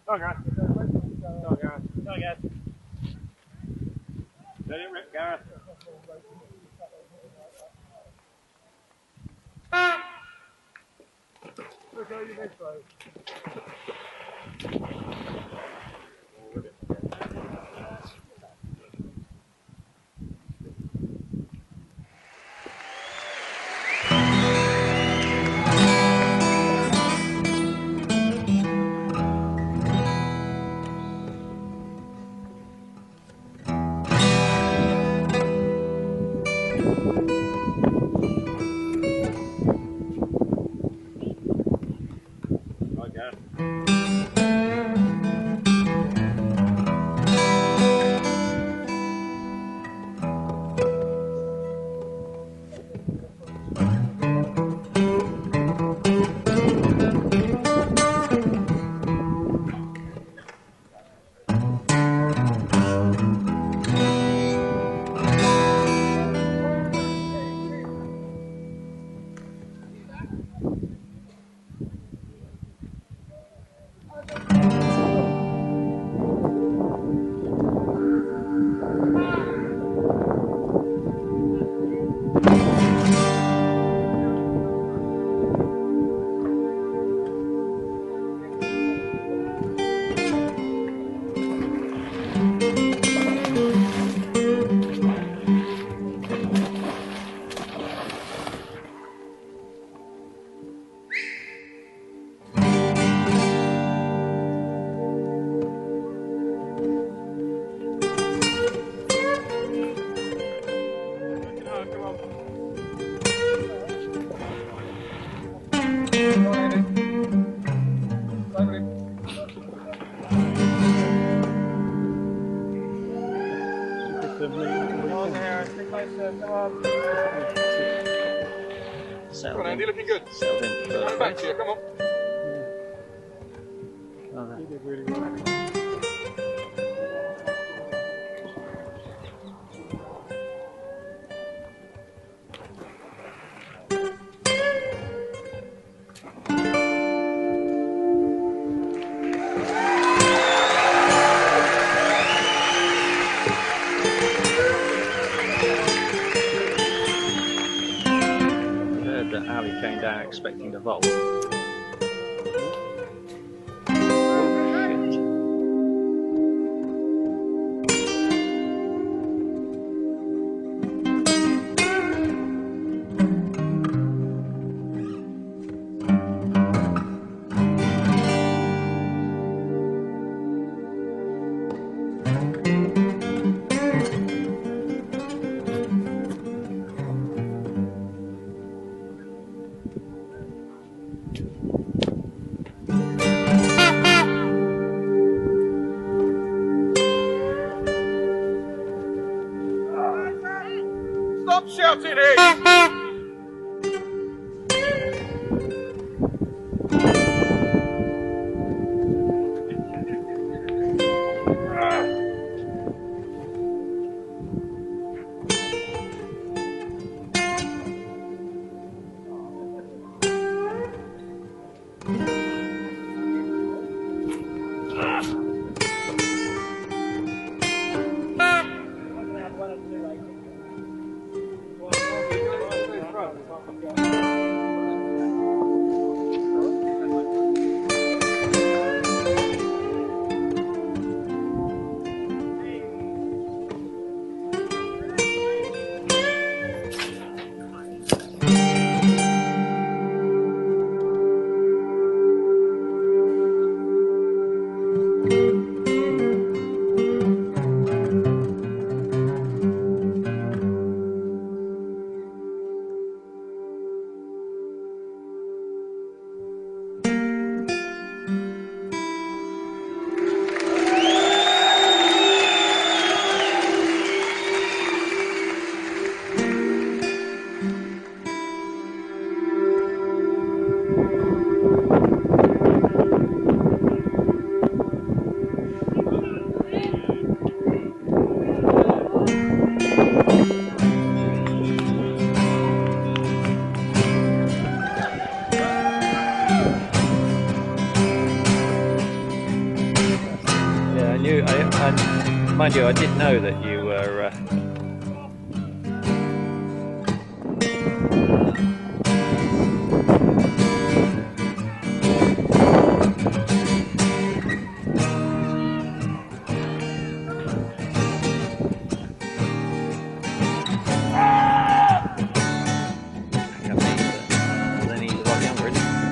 Go on, Gareth. Go on, Gareth. Go on, Gareth. Let him rip, Gareth. Look how you this way. Come on, Andy, looking good. Come back to you, come on. Oh, you did really well. That Ali came down expecting a vault. Stop shouting, Ace! Mind you, I did know that you were. Then he's a lot younger, isn't he?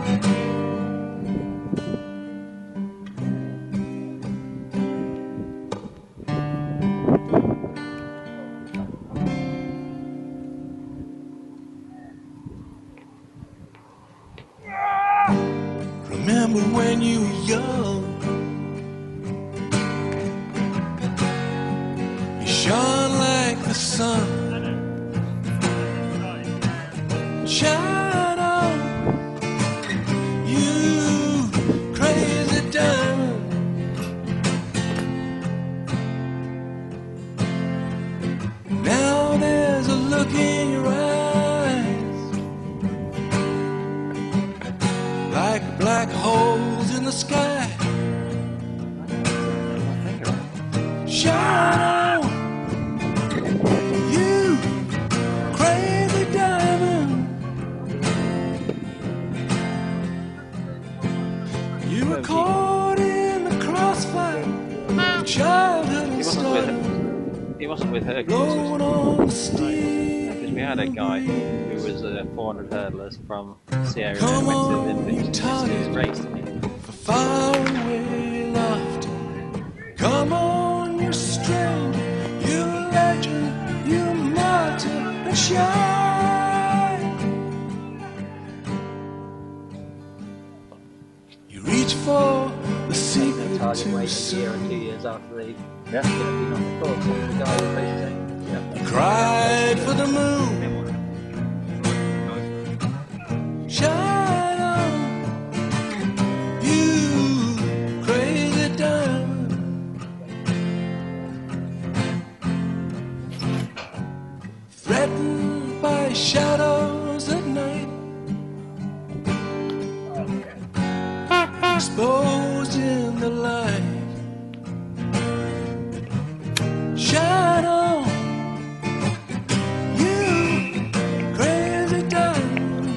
Remember when you were young, you shone like the sun. Shine on, you crazy diamond. Now there's a look in your eyes, like black holes in the sky. Shine on, you crazy diamond. You were caught in the crossfire of childhood and stardom. He wasn't with her. Blowing on the steam. Because we had a guy who was 400 hurdlers from Sierra Come Leone, on, went to you the taught his it. race, didn't he? For far away laughter. Come on, you strain, you legend, you martyr, and shine. You reach for the secret too soon. 2 years after the Yeah. been on the course, the guy was basically saying, Cried for the moon. Shine on, you crazy diamond. Threatened by shadows at night, exposed in the light. Shine on, you crazy diamond.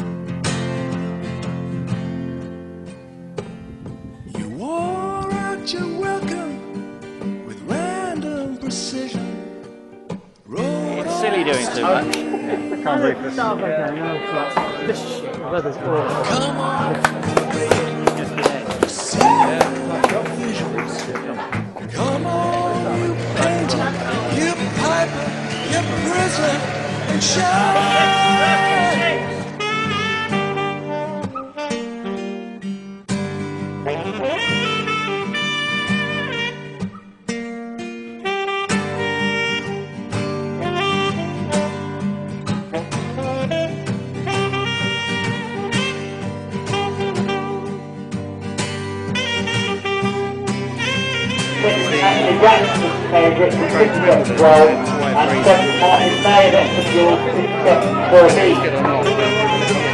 You wore out your welcome with random precision. Rode it's silly doing too much. Can't read this. This shit, weather's awful. Come on, see visions. Come on, you painter, you piper, you prisoner, and shine. The Jackson's favourite for 6'12", and 7 Martin made it for your 6'14".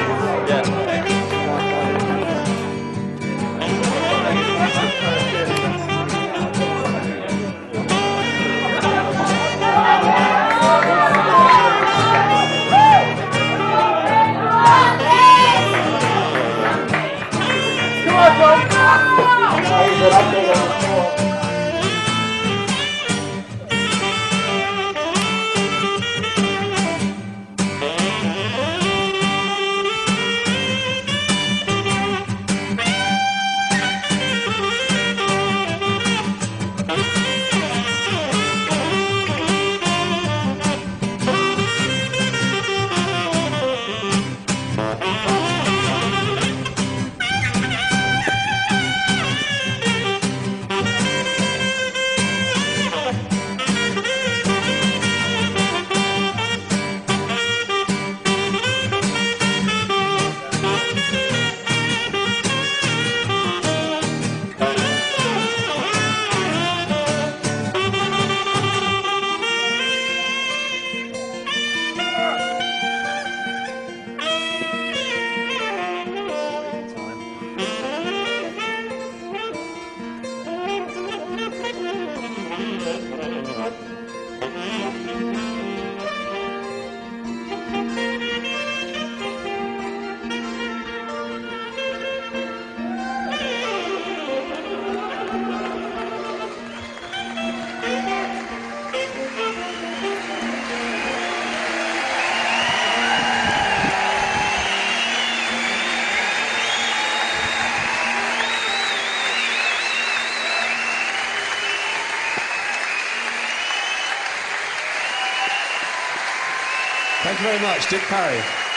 Thank you very much, Dick Parry.